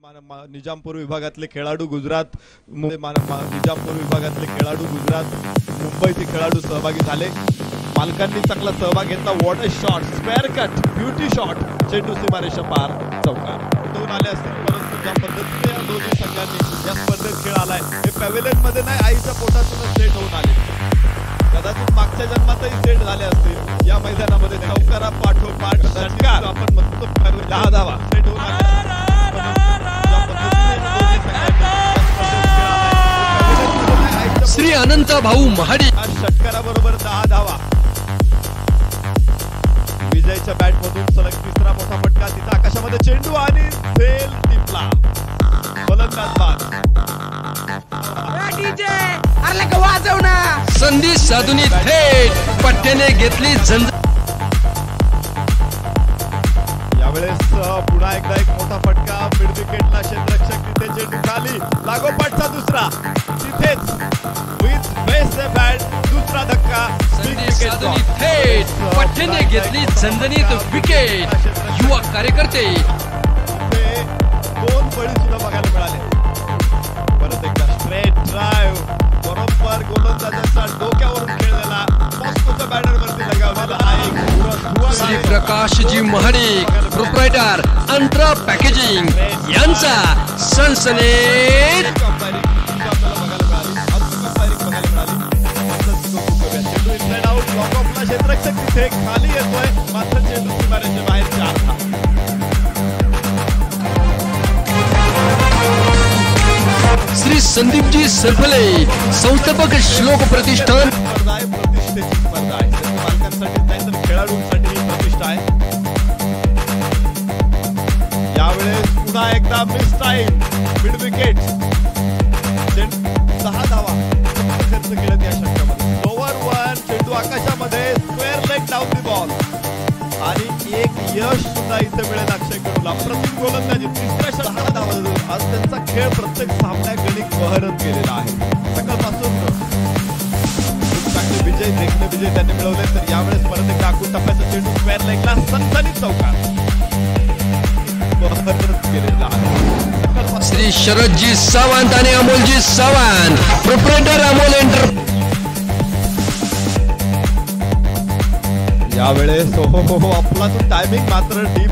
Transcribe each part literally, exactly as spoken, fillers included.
निजामपूर विभागातले खेळाडू गुजरात निजामपूर विभागातले खेळाडू गुजरात मुंबईचे खेळाडू सहभागी झाले। मालकांनी चांगला सहभाग घेतला। What a shot, square cut, beauty shot, चेंडू सीमारेषा पार, चौकार दोन आले असतील। परंतु ज्या पद्धतीने या दोन्ही संघांनी या स्पर्धेत खेळ आलाय हे पॅव्हेलियन मध्ये नाही, आईच्या पोटातून सेट होऊन आले। कदाचित मागच्या जन्मातही सेट झाले असतील। या मैदानामध्ये चौकारा पाठोपाठ षटकार आपण म्हणतो दहा धावा सेट होऊन आले। श्री अनंत भाऊ महाडी षटकाराबरोबर दहा धावा। विजयच्या बॅट मधून सलग तिसरा मोठा फटका, तिथे आकाशामध्ये चेंडू आणि झेल टिपला, फलंदाज बाद। संधी साधून थेट पट्ट्याने घेतली झंझ। यावेळेस पुन्हा एकदा एक मोठा फटका, मिड विकेटला क्षेत्ररक्षक तिथे चेंडू खाली, लागोपाठचा दुसरा तिथेच विथ बेस्ट बॅट दुसरा धक्का, संधी साधून थेट पट्ट्याने घेतली झंझणीत विकेट। युवा कार्यकर्ते दोन बळी सुद्धा बघायला मिळाले। परत एकदा स्ट्रेट ड्राइव्ह बरोबर गोलंदाजाचा डोक्यावरून खेळलेला मॉस्कोच्या बॅनरवरती लगावलेला आहे। श्री प्रकाशजी महाडिक प्रोप्रायटर अंतरा पॅकेजिंग यांचा सनसनीत क्षेत्ररक्षक तिथे खाली येतोय, मात्र चेंडू सीमारेषेच्या बाहेर चार धावा। श्री संदीपजी सरफले संस्थापक श्लोक प्रतिष्ठान स्पर्धा आहे, प्रतिष्ठेची स्पर्धा आहे। मालकांसाठी नाही तर खेळाडूंसाठी ही प्रतिष्ठा आहे। यावेळेस पुन्हा एकदा मिस टाइम, मिड विकेट, सहा धावा खर्च केलेत या षटकामध्ये। ओव्हर वन, चेंडू आकाशामध्ये, square leg down the ball आणि एक यश सुद्धा इथे मिळेल अक्षय कडूला। प्रथम गोलंदाजी, तिसऱ्या षटकाला धावा। आज त्यांचा खेळ प्रत्येक सामन्यात गणित बहरत गेलेला आहे। सकाळपासून खूप चांगले विजय देखणे विजय त्यांनी मिळवले। तर यावेळेस परत एक टाकून टप्प्याचा चेंडू स्क्वेअर लेगला, सनसनीत चौकार बहरत गेलेला आहे। श्री शरदजी सावंत आणि अमोलजी सावंत प्रोप्रायटर अमोल एंटर। यावेळेस हो हो हो आपला तो टायमिंग मात्र डीप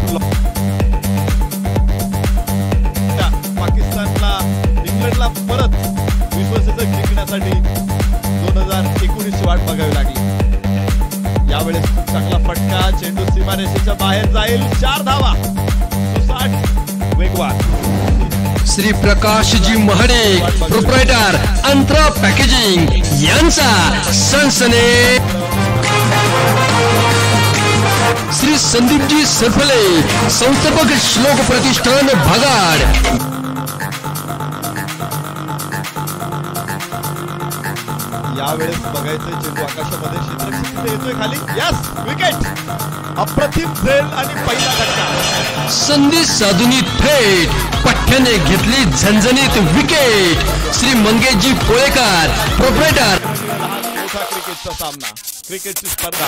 पाकिस्तानला इंग्लंडला परत विश्वचषक जिंकण्यासाठी दोन हजार एकोणीस ची वाट बघावी लागली। यावेळेस खूप चांगला फटका, चेंडू सीमारेषेच्या बाहेर जाईल, चार धावा, सुसाट वेगवान। श्री प्रकाशजी महाडिक प्रोप्रायटर अंतरा पॅकेजिंग यांचा सनसनीत। श्री संदीपजी सरफले संस्थापक श्लोक प्रतिष्ठान भागाड। यावेळेस बघायचं चेंडू आकाशामध्ये, क्षेत्ररक्षक तिथे येतोय खाली, यस विकेट, अप्रतिम झेल आणि पहिला धक्का। संधी साधून थेट पट्ट्याने घेतली झंझणीत विकेट। श्री मंगेशजी पोळेकर प्रोप्रायटर। मोठा क्रिकेटचा सामना, क्रिकेटची स्पर्धा।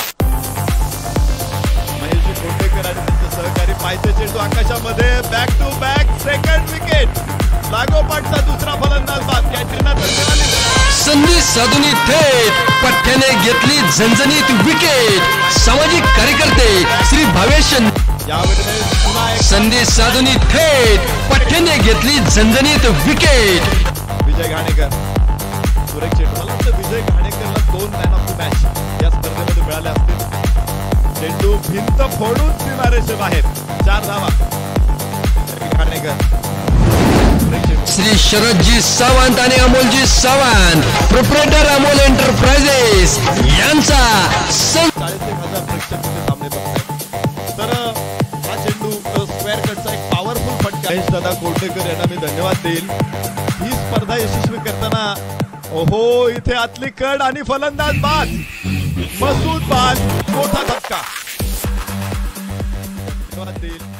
महेशजी कोटेकर आणि त्यांचे सहकारी पायथे चेंडू आकाशामध्ये, back to back second wicket, लागोपाठचा दुसरा फलंदाज बाद। कॅटरीना संधी साधून थेट पट्ट्याने घेतली झंझणीत विकेट। सामाजिक कार्यकर्ते श्री भावेश संधी साधून थेट पट्ट्याने घेतली झंझणीत विकेट। विजय घाणेकर सुरेख चेंडू, मला वाटतं विजय घाणेकरला दोन मॅन ऑफ द मॅच या स्पर्धेमध्ये मिळाले असतील। चेंडू भिंत फोडून सीमारेषे बाहेर, चार धावा घाणेकर। श्री शरदजी सावंत आणि अमोलजी सावंत प्रोप्रायटर अमोल एंटरप्राइजेस यांचा चाळीस एक हजार प्रेक्षक तिथे सामने बघतायत। तर हा चेंडू स्क्वेअर कटचा एक पॉवरफुल फटका। महेश दादा कोटेकर यांना मी धन्यवाद देईल। ही स्पर्धा यशस्वी करताना ओहो इथे आतली कड आणि फलंदाज बाद, मसूद बाद, मोठा धक्का। धन्यवाद देईल।